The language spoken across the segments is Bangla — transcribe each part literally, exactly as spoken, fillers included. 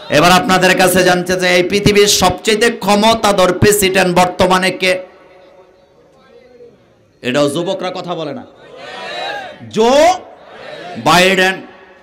এবার আপনাদের কাছে জানতে চাই, এই পৃথিবীর সবচেয়ে ক্ষমতাধর প্রেসিডেন্ট বর্তমানে কে? এটাও যুবকরা কথা বলে না। জো বাইডেন,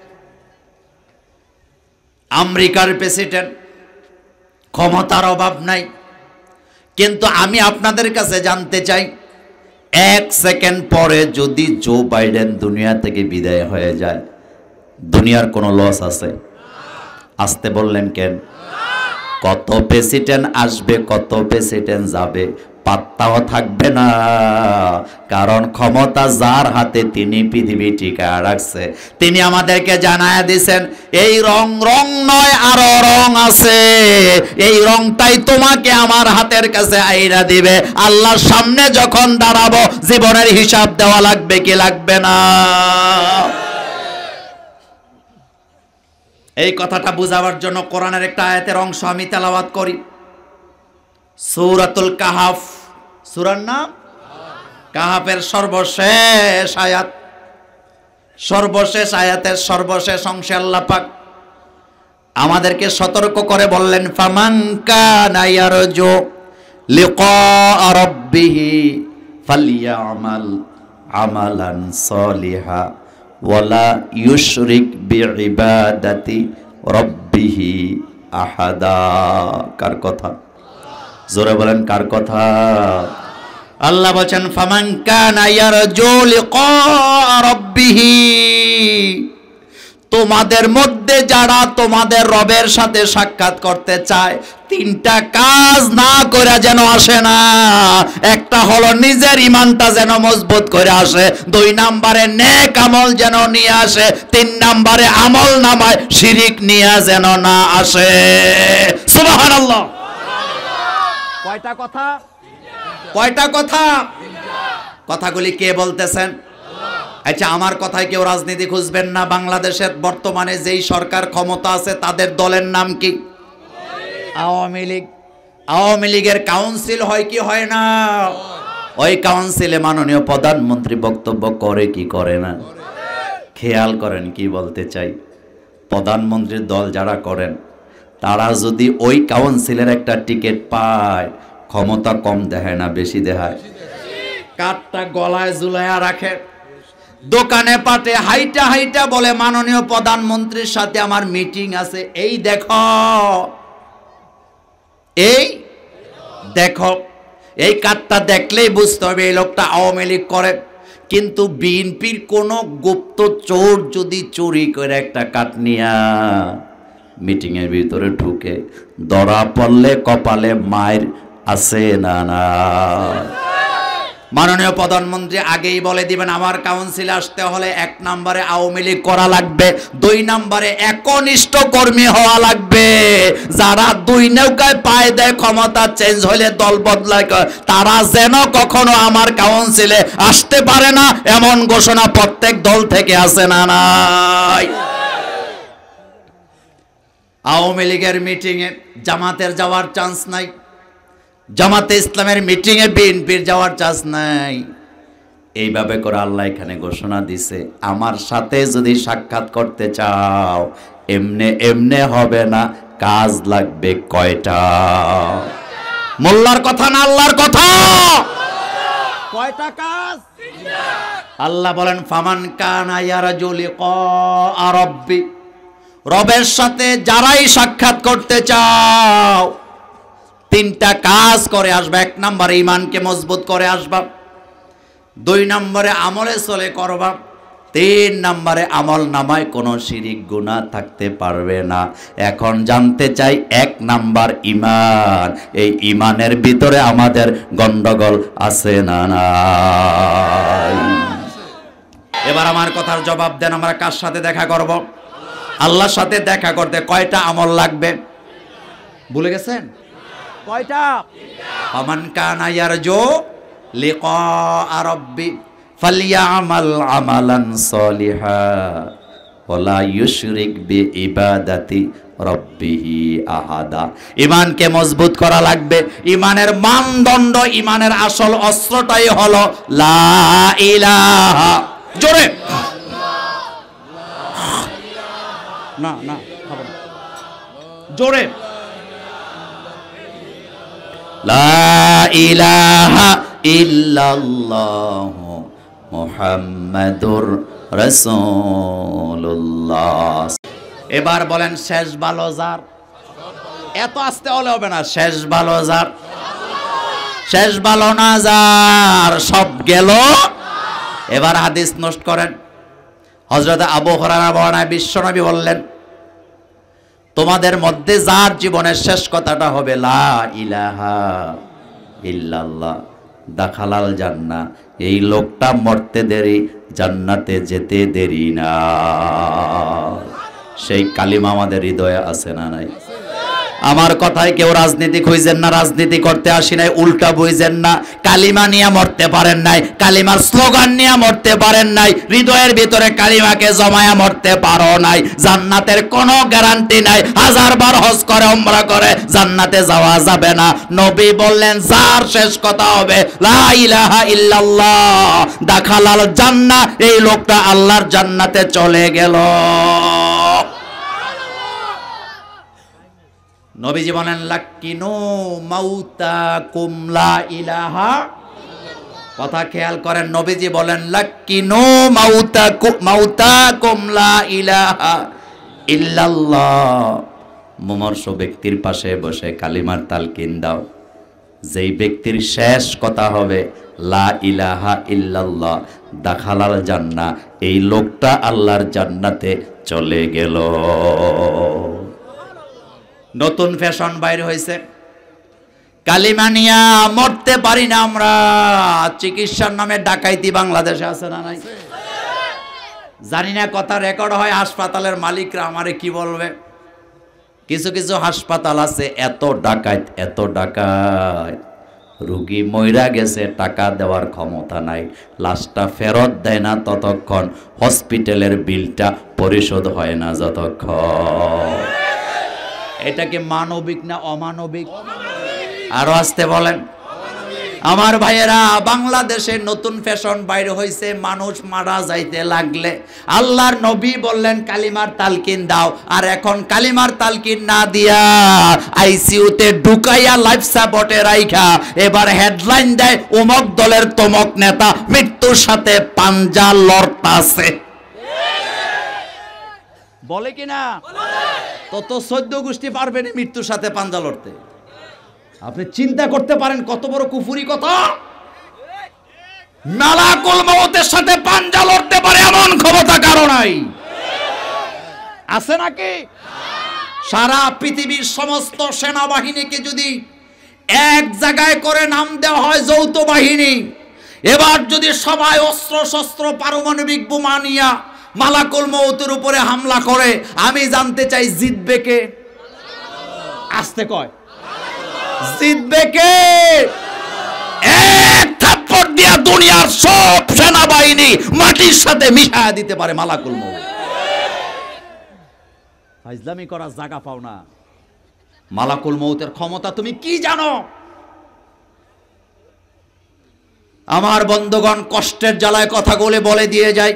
আমেরিকার প্রেসিডেন্ট। ক্ষমতার অভাব নাই, কিন্তু আমি আপনাদের কাছে জানতে চাই, এক সেকেন্ড পরে যদি জো বাইডেন দুনিয়া থেকে বিদায় হয়ে যায়, দুনিয়ার কোনো লস আছে? আসতে বললেন কেন? কত প্রেসিডেন্ট আসবে, কত প্রেসিডেন্ট যাবে, পাত্তাও থাকবে না। কারণ ক্ষমতা যার হাতে তিনি পৃথিবী টিকায় রাখছে। তিনি আমাদেরকে জানায় দিয়েছেন, এই রং রং নয়, আরো রং আছে। এই রংটাই তোমাকে আমার হাতের কাছে আইনা দিবে। আল্লাহর সামনে যখন দাঁড়াবো, জীবনের হিসাব দেওয়া লাগবে কি লাগবে না? এই কথাটা বুঝাবার জন্য কোরআনের একটা আয়াতের অংশ আমি তেলাওয়াত করি। সূরাতুল কাহাফ, সূরার নাম কাহাফের সর্বশেষ আয়াত। সর্বশেষ আয়াতের সর্বশেষ অংশে আল্লাহ পাক আমাদেরকে সতর্ক করে বললেন, ফামান কানা ইয়ারজু লিকা রাব্বিহি ফালইয়ামাল আমালান সলিহা ওয়ালা ইউশরিক বিইবাদাতি রাব্বিহি আহাদা। কার কথা? জোরে বলেন, কার কথা? আল্লাহ বলেন, ফামান কানা ইয়ারজু লিকা রাব্বিহি, তোমাদের মধ্যে যারা তোমাদের রবের সাথে সাক্ষাৎ করতে চায়, তিনটা কাজ না করে যেন আসে না। একটা হলো নিজের ঈমানটা যেন মজবুত করে আসে, দুই নম্বরে নেক আমল যেন নিয়ে আসে, তিন নম্বরে আমল নামায় শিরিক নিয়ে যেন না আসে। সুবহানাল্লাহ। কয়টা কথা? কয়টা কথা? কথাগুলি কে বলতেছেন? আচ্ছা, আমার কথায় কেউ রাজনীতি খুঁজবেন না। বাংলাদেশের বর্তমানে যেই সরকার ক্ষমতা আছে, তাদের দলের নাম কি? আওয়ামী লীগ। আওয়ামী লীগের কাউন্সিল হয় কি হয় না? ওই কাউন্সিলে মাননীয় প্রধানমন্ত্রী বক্তব্য করে কি করে না? খেয়াল করেন কি বলতে চাই। প্রধানমন্ত্রীর দল যারা করেন, তারা যদি ওই কাউন্সিলের একটা টিকিট পায়, ক্ষমতা কম দেখায় না বেশি দেখায়? কাঠটা গলায় ঝুলাইয়া রাখে, দোকানে পাটে হাইটা হাইটা বলে, মাননীয় প্রধানমন্ত্রীর সাথে আমার মিটিং আছে, এই দেখো, এই দেখো। এই কার্ডটা দেখলেই বুঝতে হবে এই লোকটা আওয়ামী লীগ করে। কিন্তু বিএনপির কোন গুপ্ত চোর যদি চুরি করে একটা কার্ড নিয়া মিটিং এর ভিতরে ঢুকে, ধরা পড়লে কপালে মায়ের আছে না না? মাননীয় প্রধানমন্ত্রী আগেই বলে দিবেন, আমার কাউন্সিলে আসতে হলে এক নম্বরে আওয়ামী লীগ করা লাগবে, দুই নম্বরে একনিষ্ঠ কর্মী হওয়া লাগবে। যারা দুই নৌকায় পায় দেয়, ক্ষমতা চেঞ্জ হলে দল বদলায়, তারা যেন কখনো আমার কাউন্সিলে আসতে পারে না, এমন ঘোষণা প্রত্যেক দল থেকে আছে না নাই? আওয়ামী লীগের মিটিংয়ে জামাতের যাওয়ার চান্স নাই, জামাতে ইসলামের মিটিংয়ে বিএনপির যাওয়ার চান্স নাই। এইভাবে করে আল্লাহ এখানে ঘোষণা দিছে, আমার সাথে যদি সাক্ষাৎ করতে চাও, এমনে এমনে হবে না, কাজ লাগবে কয়টা? মোল্লার কথা না আল্লাহর কথা? কয়টা কাজ? আল্লাহ বলেন, ফামান কানা ইয়ারজু লিকা রাব্বি, রবের সাথে যারাই সাক্ষাৎ করতে চাও, তিনটা কাজ করে আসবা। এক নম্বরে ঈমানকে মজবুত করে আসবা, দুই নম্বরে আমলে চলে করবা, তিন নম্বরে আমল নামায় কোনো শিরিক গুনাহ থাকতে পারবে না। এখন জানতে চাই, এক নাম্বার ঈমান, এই ঈমানের ভিতরে আমাদের গন্ডগোল আছে না নাই? এবার আমার কথার জবাব দেন, আমরা কার সাথে দেখা করব? আল্লাহর সাথে দেখা করতে কয়টা আমল লাগবে? ভুলে গেছেন? কয়টা? ফামান কানা ইয়ারজু লিকা রাব্বি ফালইয়ামাল আমালান সলিহা ওয়ালা ইউশরিক বিইবাদাতি রাব্বিহি আহাদা। ঈমানকে মজবুত করা লাগবে। ঈমানের মানদণ্ড, ঈমানের আসল অস্ত্রটাই হলো লা ইলাহা। জোরে না না, খাবো না। জোরে লা ইলাহা ইল্লাল্লাহ মুহাম্মাদুর রাসূলুল্লাহ। এবার বলেন শেষ ভালো যার, এত আস্তে হলে হবে না, শেষ ভালো যার, শেষ ভালো না যার, সব গেল। এবার হাদিস নষ্ট করেন। হযরত আবু হুরায়রা বর্ণনায় বিশ্বনবী বললেন, তোমাদের মধ্যে যার জীবনের শেষ কথাটা হবে লা ইলাহা ইল্লাল্লাহ দাখালাল জান্নাহ, এই লোকটা মরতে দেরি, জান্নাতে যেতে দেরি না। সেই কালিমা আমাদের হৃদয়ে আছে না নাই? আমার কথায় কেউ রাজনীতি খুঁজেন না, রাজনীতি করতে আসি নাই, উল্টা বুঝেন না। কালিমা নিয়ে মরতে পারেন নাই, কালিমার স্লোগান নিয়ে মরতে পারেন নাই, হৃদয়ের ভিতরে কালিমাকে জমায়া মরতে পারো নাই। জান্নাতের কোনো গ্যারান্টি নাই, হাজার বার হজ করে উমরা করে জান্নাতে যাওয়া যাবে না। নবী বললেন যার শেষ কথা হবে লা ইলাহা ইল্লাল্লাহ দাখালাল জান্নাহ, এই লোকটা আল্লাহর জান্নাতে চলে গেল। নবীজি বলেন লাক্কিনু মাউতাকুম লা ইলাহা, কথা খেয়াল করেন, নবীজি বলেন লাক্কিনু মাউতাকুম মাউতাকুম লা ইলাহা ইল্লাল্লাহ। মুমূর্ষ ব্যক্তির পাশে বসে কালিমার তালকিন দাও, যেই ব্যক্তির শেষ কথা হবে লা ইলাহা ইল্লাল্লাহ দাখালাল জান্নাহ, এই লোকটা আল্লাহর জান্নাতে চলে গেল। নতুন ফ্যাশন বাইরে হয়েছে, কালিমা নিয়া মরতে পারি না আমরা। চিকিৎসার নামে ডাকাইতি বাংলাদেশে আছে না নাই? জানি না, কথা রেকর্ড হয়, হাসপাতালের মালিকরা আমারে কি বলবে। কিছু কিছু হাসপাতাল আছে এত ডাকাইত, এত ডাকাইত, রুগী মইরা গেছে, টাকা দেওয়ার ক্ষমতা নাই, লাশটা ফেরত দেয় না ততক্ষণ, হসপিটালের বিলটা পরিশোধ হয় না যতক্ষণ। এটা কি মানবিক না অমানবিক? আরো আসতে বলেন আমার ভাইয়েরা। বাংলাদেশে নতুন ফ্যাশন বাইরে হয়েছে, মানুষ মারা যাইতে লাগলে আল্লাহর নবী বললেন কালিমার তালকিন দাও, আর এখন কালিমার তালকিন না দিয়া আইসিইউতে ঢুকাইয়া লাইফ সাপোর্টে রাইখা এবার হেডলাইন দেয় অমুক দলের তমক নেতা মৃত্যুর সাথে পাঞ্জা লড়তাছে। বলে কিনা? তত চোদ্দ গোষ্ঠী পারবেন মৃত্যুর সাথে পাঞ্জা লড়তে। আপনি চিন্তা করতে পারেন কত বড় কুফুরি কথা। মালাকুল মউতের সাথে পাঞ্জা লড়তে পারে এমন ক্ষমতা কারো নাই, আছে নাকি? সারা পৃথিবীর সমস্ত সেনাবাহিনীকে যদি এক জায়গায় করে নাম দেওয়া হয় যৌথ বাহিনী, এবার যদি সবাই অস্ত্র শস্ত্র পারমাণবিক বোমা নিয়া মালাকুল মউতের উপরে হামলা করে, আমি জানতে চাই জিতবে কে? আসতে কয় জিতবে কে? এক থাপ্পড় দিয়া দুনিয়ার সব সেনাবাহিনী মাটির সাথে মিশায়া দিতে পারে মালাকুল মউত। ফাইজলামি করার জায়গা পাও না। মালাকুল মউতের ক্ষমতা তুমি কি জানো? আমার বন্ধুগণ, কষ্টের জ্বালায় কথাগুলো বলে দিয়ে যায়।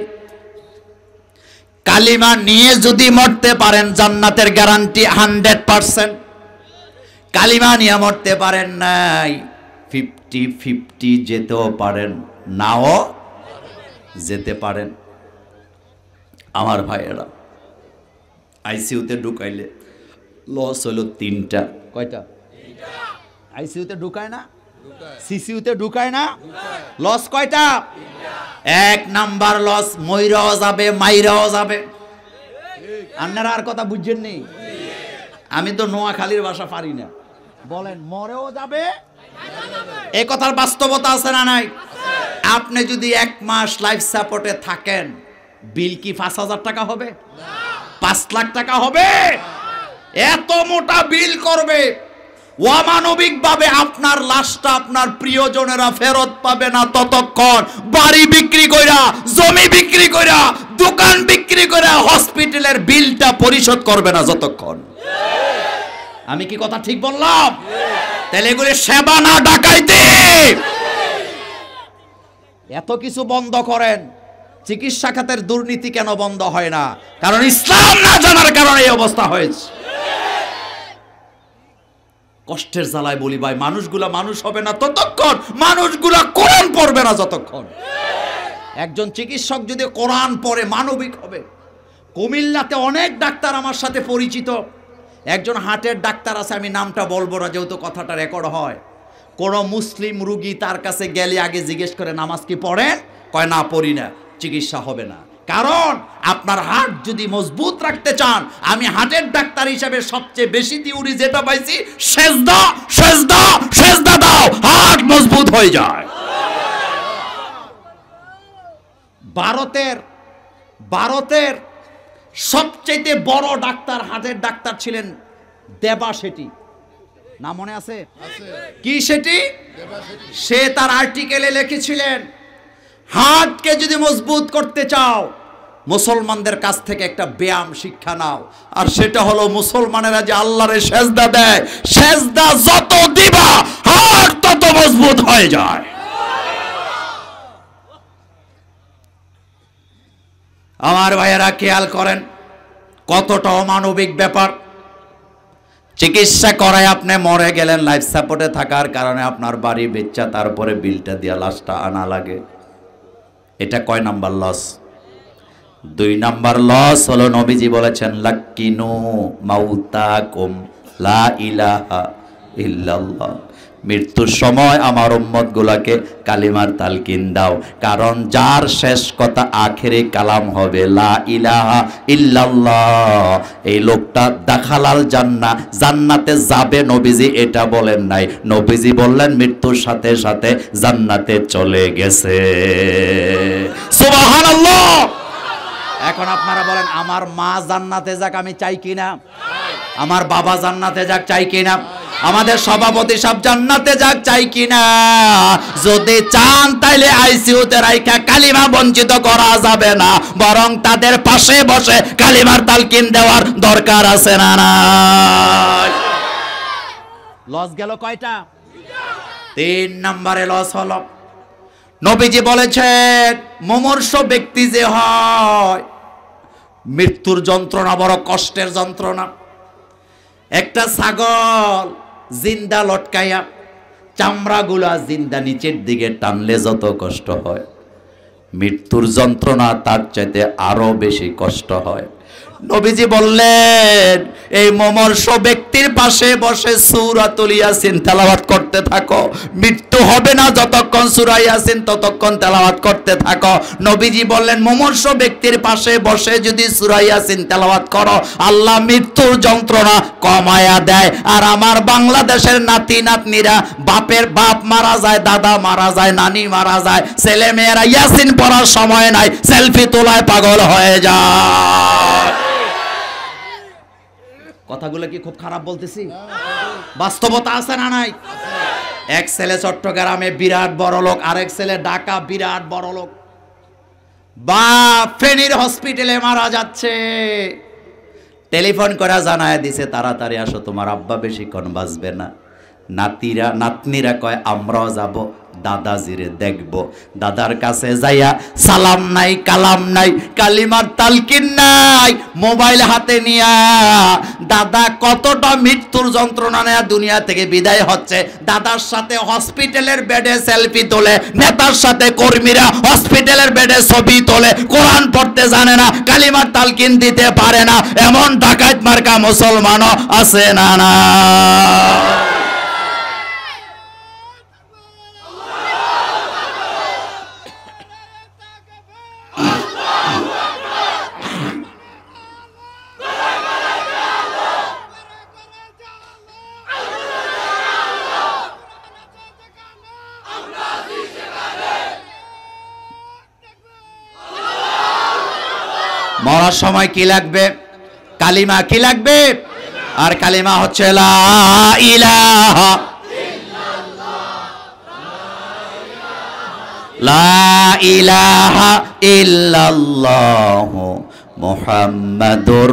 কালিমা নিয়ে যদি মরতে পারেন জান্নাতের গ্যারান্টি হান্ড্রেড পার্সেন্ট। কালিমা নিয়ে মরতে পারেন নাই, ফিফটি ফিফটি যেতেও পারেন, নাও যেতে পারেন। আমার ভাইয়েরা, আইসিইউতে ঢুকাইলে লস হলো তিনটা। কয়টা? আইসিইউতে ঢুকায় না, সিসিইউতে ঢুকায় না, লস কয়টা? এক নাম্বার লস, মইরাও যাবে মাইরাও যাবে। আপনারা আর কথা বুঝছেন নি? আমি তো নোয়াখালীর ভাষা পারি না, বলেন মরেও যাবে। এই কথার বাস্তবতা আছে না নাই? আপনি যদি এক মাস লাইফ সাপোর্টে থাকেন, বিল কি পাঁচ হাজার টাকা হবে? পাঁচ লাখ টাকা হবে? এত মোটা বিল করবে। অমানবিক ভাবে আপনার লাশটা আপনার প্রিয়জনেরা ফেরত পাবে না ততক্ষণ। বাড়ি বিক্রি কইরা, জমি বিক্রি কইরা, দোকান বিক্রি কইরা হসপিটালের বিলটা পরিশোধ করবে না যতক্ষণ। আমি কি কথা ঠিক বললাম? তাহলে এগুলো সেবা না ডাকাইতে। এত কিছু বন্ধ করেন, চিকিৎসা খাতের দুর্নীতি কেন বন্ধ হয় না? কারণ ইসলাম না জানার কারণে এই অবস্থা হয়েছে। কষ্টের জ্বালায় বলি ভাই, মানুষগুলা মানুষ হবে না ততক্ষণ, মানুষগুলা কোরআন পড়বে না যতক্ষণ। একজন চিকিৎসক যদি কোরআন পড়ে মানবিক হবে। কুমিল্লাতে অনেক ডাক্তার আমার সাথে পরিচিত। একজন হার্টের ডাক্তার আছে, আমি নামটা বলবো না যেহেতু কথাটা রেকর্ড হয়। কোনো মুসলিম রুগী তার কাছে গেলে আগে জিজ্ঞেস করে নামাজ কি পড়েন? কয় না পড়ি না। চিকিৎসা হবে না, কারণ আপনার হার্ট যদি মজবুত রাখতে চান, আমি হার্টের ডাক্তার হিসেবে সবচেয়ে বেশি থিওরি যেটা পাইছি, সেজদা সেজদা সেজদা দাও, হার্ট মজবুত হয়ে যায়। ভারতের ভারতের সবচেয়ে বড় ডাক্তার হার্টের ডাক্তার ছিলেন দেবা শেঠি, না মনে আছে? কি শেঠি? সে তার আর্টিকেলে লিখেছিলেন, হার্টকে যদি মজবুত করতে চাও মুসলমানদের কাছ থেকে একটা ব্যায়াম শিক্ষা নাও, আর সেটা হলো মুসলমানেরা যে আল্লাহরে সেজদা দেয়, সেজদা যত দিবা হার্ট তত মজবুত হয়ে যায়। আমার ভাইয়েরা খেয়াল করেন কতটা অমানবিক ব্যাপার। চিকিৎসা করায় আপনি মরে গেলেন, লাইফ সাপোর্টে থাকার কারণে আপনার বাড়ি বেচা তারপরে বিলটা দিয়া লাশটা আনা লাগে। এটা কয় নাম্বার লস? দুই নাম্বার লস হলো নবীজি বলেছেন লাক্কিনু মাউতাকুম লা ইলাহা ইল্লাল্লাহ, মৃত্যুর সময় আমার উম্মত গুলাকে কালিমার তালকিন দাও, কারণ যার শেষ কথা আখেরে কালাম হবে লা ইলাহা ইল্লাল্লাহ, এই লোকটা দাখালাল জান্নাহ, জান্নাতে যাবে। নবীজি এটা বলেন নাই, নবীজি বললেন মৃত্যুর সাথে সাথে জান্নাতে চলে গেছে। সুবহানাল্লাহ। এখন আপনারা বলেন আমার মা জান্নাতে যাক আমি চাই কিনা? আমার বাবা জান্নাতে যাক চাই কিনা? আমাদের সভাপতি সব জান্নাতে যাক চাই কিনা? যদি চান তাইলে আইসিইউতে রাইখা কালিমা বঞ্চিত করা যাবে না, বরং তাদের পাশে বসে কালিমার তালকিন দেওয়ার দরকার আছে না? না, লস গেল কয়টা? তিন নম্বরে লস হলো, নবীজি বলেছেন মুমূর্ষ ব্যক্তি যে হয়, মৃত্যুর যন্ত্রণা বড় কষ্টের যন্ত্রণা। একটা ছাগল জিন্দা লটকাইয়া চামড়াগুলা জিন্দা নিচের দিকে টানলে যত কষ্ট হয়, মৃত্যুর যন্ত্রণা তার চাইতে আরো বেশি কষ্ট হয়। নবীজি বললেন এই মুমূর্ষ ব্যক্তির পাশে বসে সূরাতুল ইয়াসিন তেলাওয়াত করতে থাকো, মৃত্যু হবে না যতক্ষণ সূরা ইয়াসিন ততক্ষণ তেলাওয়াত করতে থাকো। নবীজি বললেন মুমূর্ষ ব্যক্তির পাশে বসে যদি সূরা ইয়াসিন তেলাওয়াত করো, আল্লাহ মৃত্যুর যন্ত্রণা কমায়া দেয়। আর আমার বাংলাদেশের নাতি নাতনিরা বাপের বাপ মারা যায়, দাদা মারা যায়, নানি মারা যায়, ছেলে মেয়েরা ইয়াসিন পড়ার সময় নাই, সেলফি তোলায় পাগল হয়ে যায়। কথাগুলো কি খুব খারাপ বলতেছি? বাস্তবতা আছে না নাই? এক ছেলে চট্টগ্রামে বিরাট বড় লোক, আরেক ছেলে ঢাকা বিরাট বড় লোক। বাপ ফেনীর হসপিটালে মারা যাচ্ছে, টেলিফোন করে জানায় দিছে তাড়াতাড়ি আসো, তোমার আব্বা বেশিক্ষণ বাঁচবে না। নাতিরা নাতনিরা কয় আমরাও যাব দাদাজিরে দেখব। দাদার কাছে যাইয়া সালাম নাই, কালাম নাই, কালিমার তালকিন নাই, মোবাইল হাতে নিয়া দাদা কতটা মৃত্যুর যন্ত্রণা নেয়া দুনিয়া থেকে বিদায় হচ্ছে। দাদার সাথে হসপিটালের বেডে সেলফি তোলে, নেতার সাথে কর্মীরা হসপিটালের বেডে ছবি তোলে, কোরআন পড়তে জানে না, কালিমার তালকিন দিতে পারে না, এমন ডাকাত মার্কা মুসলমানও আছে না? না, মরার সময় কি লাগবে? কালিমা। কি লাগবে? আর কালিমা হচ্ছে লা ইলাহা লা ইলাহা ইল্লাল্লাহ মুহাম্মাদুর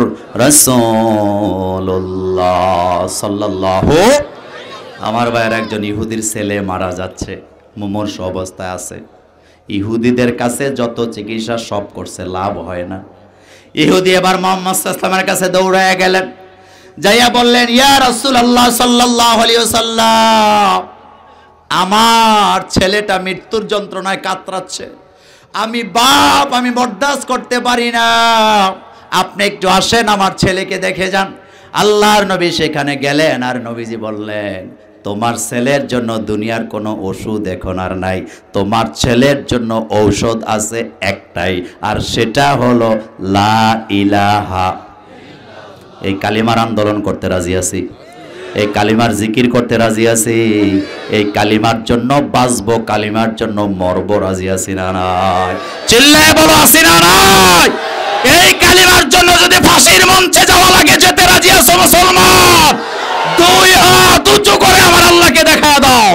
রাসূলুল্লাহ সাল্লাল্লাহু। আমার ভাইয়ের একজন ইহুদির ছেলে মারা যাচ্ছে, মুমূর্ষ অবস্থায় আছে। ইহুদিদের কাছে যত চিকিৎসা সব করছে, লাভ হয় না। ইহুদি এবার মুহাম্মদ সাল্লাল্লাহু আলাইহি ওয়াসাল্লামের কাছে দৌড়ায় গেলেন, যাইয়া বললেন, ইয়া রাসূলুল্লাহ সাল্লাল্লাহু আলাইহি ওয়াসাল্লাম, আমার ছেলেটা মৃত্যুর যন্ত্রণায় কাতরাচ্ছে, আমি বাপ, আমি বরদাস্ত করতে পারি না, আপনি একটু আসেন আমার ছেলেকে দেখে যান। আল্লাহর নবী সেখানে গেলেন, আর নবীজি বললেন, তোমার ছেলের জন্য দুনিয়ার কোনো ওষুধ এখন আর নাই, তোমার ছেলের জন্য ঔষধ আছে একটাই, আর সেটা হলো লা ইলাহা। এই কালিমার আন্দোলন করতে রাজি আছি, এই কালিমার জিকির করতে রাজি আছি, এই কালিমার জন্য বাঁচবো, কালিমার জন্য মরবো, রাজি আছি না নাই? চিল্লায় বলো, আছি না নাই? এই কালিমার জন্য যদি ফাঁসির মঞ্চে যাওয়া লাগে, যেতে রাজি আছো মুসলমান? দুই হাত উঁচু করে আমার আল্লাহকে দেখা দাও।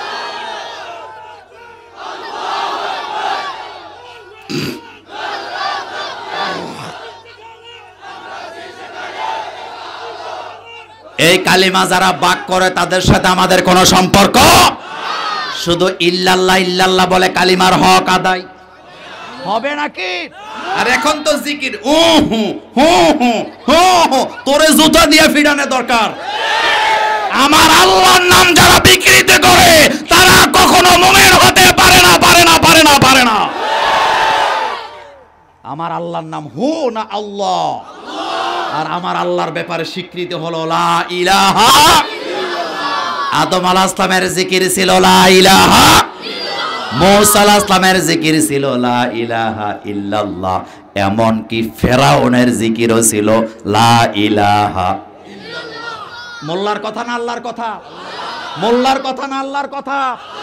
এই কালিমা যারা বাক করে তাদের সাথে আমাদের কোনো সম্পর্ক, শুধু ইল্লাল্লাহ ইল্লাল্লাহ বলে কালিমার হক আদায় হবে নাকি? আর এখন তো জিকির, ও হু হু হু হু হু, তোরে জুতা দিয়ে ফিরানো দরকার। আমার আল্লাহর নাম যারা বিকৃত করে তারা কখনো মুমিন হতে পারে না, পারে না, পারে না, পারে না। আমার আল্লাহর নাম হু না আল্লাহ, আর আমার আল্লাহর ব্যাপারে স্বীকৃতি হলো লা ইলাহা। আদম আলাইহিস সালামের জিকির ছিল লা ইলাহা, মূসা আলাইহিস সালামের জিকির ছিল লা ইলাহা ইল্লাল্লাহ, এমন কি ফেরাউনের জিকিরও ছিল লা ইলাহা ইল্লাল্লাহ। মোল্লার কথা না আল্লাহর কথা? মোল্লার কথা না আল্লাহর কথা?